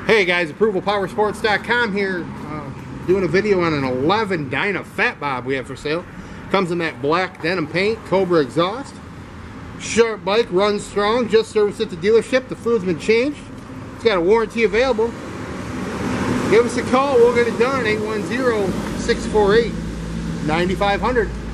Hey guys, ApprovalPowersports.com here, doing a video on an 11 DYNA Fat Bob we have for sale. Comes in that black denim paint, COBRA exhaust. Sharp bike, runs strong, just serviced at the dealership. The fluid's been changed. It's got a warranty available. Give us a call, we'll get it done. 810-648-9500.